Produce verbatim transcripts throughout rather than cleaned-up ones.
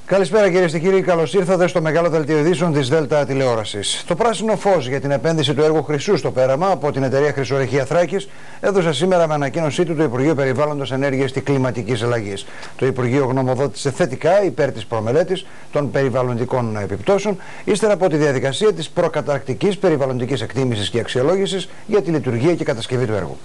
Καλησπέρα κυρίες και κύριοι, καλώς ήρθατε στο μεγάλο δελτίο ειδήσεων της Δέλτα Τηλεόρασης. Το πράσινο φως για την επένδυση του έργου Χρυσού στο Πέραμα από την εταιρεία Χρυσορυχεία Θράκης έδωσε σήμερα με ανακοίνωσή του το Υπουργείο Περιβάλλοντος, Ενέργειας και Κλιματικής Αλλαγής. Το Υπουργείο γνωμοδότησε θετικά υπέρ της προμελέτης των περιβαλλοντικών επιπτώσεων, ύστερα από τη διαδικασία της προκαταρκτικής περιβαλλοντικής εκτίμησης και αξιολόγησης για τη λειτουργία και κατασκευή του έργου.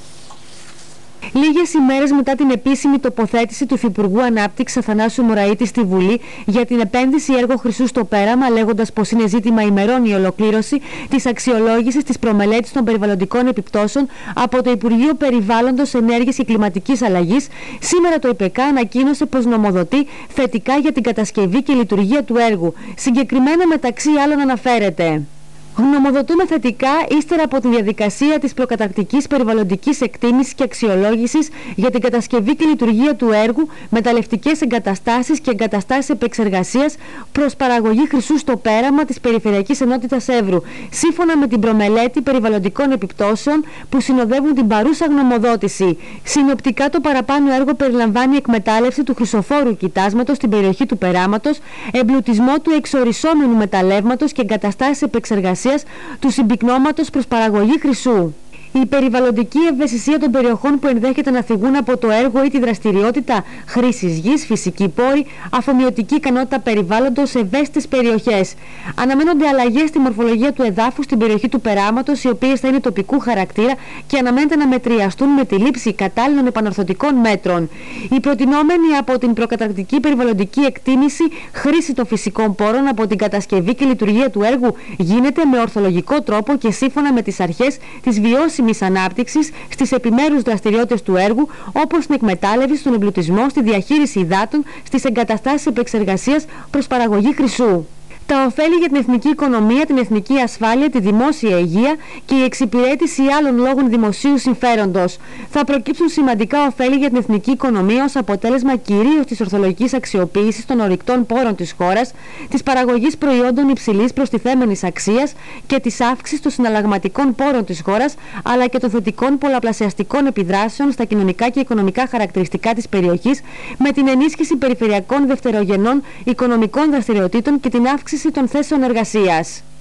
Λίγες ημέρες μετά την επίσημη τοποθέτηση του Υφυπουργού Ανάπτυξης Αθανάσου Μωραήτη στη Βουλή για την επένδυση έργο Χρυσού στο Πέραμα, λέγοντας πως είναι ζήτημα ημερών η ολοκλήρωση της αξιολόγησης της προμελέτης των περιβαλλοντικών επιπτώσεων από το Υπουργείο Περιβάλλοντος, Ενέργειας και Κλιματικής Αλλαγής, σήμερα το ΙΠΕΚΑ ανακοίνωσε πως νομοδοτεί θετικά για την κατασκευή και λειτουργία του έργου. Συγκεκριμένα, μεταξύ άλλων, αναφέρεται: γνωμοδοτούμε θετικά ύστερα από τη διαδικασία της προκαταρκτικής περιβαλλοντικής εκτίμησης και αξιολόγησης για την κατασκευή και λειτουργία του έργου, μεταλλευτικές εγκαταστάσεις και εγκαταστάσεις επεξεργασίας προς παραγωγή χρυσού στο Πέραμα της Περιφερειακής Ενότητας Εύρου, σύμφωνα με την προμελέτη περιβαλλοντικών επιπτώσεων που συνοδεύουν την παρούσα γνωμοδότηση. Συνοπτικά, το παραπάνω έργο περιλαμβάνει εκμετάλλευση του χρυσοφόρου κοιτάσματος στην περιοχή του Περάματος, εμπλουτισμό του εξορισόμενου μεταλλεύματος και εγκαταστάσεις επεξεργασίας του συμπυκνώματος προς παραγωγή χρυσού. Η περιβαλλοντική ευαισθησία των περιοχών που ενδέχεται να θυγούν από το έργο ή τη δραστηριότητα, χρήσης γης, φυσική πόρη, αφομοιωτική ικανότητα περιβάλλοντος σε ευαίσθητες περιοχές. Αναμένονται αλλαγές στη μορφολογία του εδάφους στην περιοχή του Περάματος, οι οποίες θα είναι τοπικού χαρακτήρα και αναμένεται να μετριαστούν με τη λήψη κατάλληλων επανορθωτικών μέτρων. Η προτινόμενη από την προκαταρκτική περιβαλλοντική εκτίμηση χρήση των φυσικών πόρων από την κατασκευή και λειτουργία του έργου γίνεται με ορθολογικό τρόπο και σύμφωνα με τις αρχές της βιώσιμης ανάπτυξης στις επιμέρους δραστηριότητες του έργου, όπως την εκμετάλλευση, στον εμπλουτισμό, στη διαχείριση υδάτων, στις εγκαταστάσεις επεξεργασίας προς παραγωγή χρυσού. Τα ωφέλη για την εθνική οικονομία, την εθνική ασφάλεια, τη δημόσια υγεία και η εξυπηρέτηση άλλων λόγων δημοσίου συμφέροντος. Θα προκύψουν σημαντικά ωφέλη για την εθνική οικονομία ως αποτέλεσμα κυρίως της ορθολογικής αξιοποίησης των ορυκτών πόρων της χώρας, της παραγωγής προϊόντων υψηλής προστιθέμενης αξίας και της αύξησης των συναλλαγματικών πόρων της χώρας, αλλά και των θετικών πολλαπλασιαστικών επιδράσεων στα κοινωνικά και οικονομικά χαρακτηριστικά της περιοχής, με την ενίσχυση περιφερειακών δευτερογενών οικονομικών δραστηριοτήτων και την αύξηση των θέσεων εργασίας.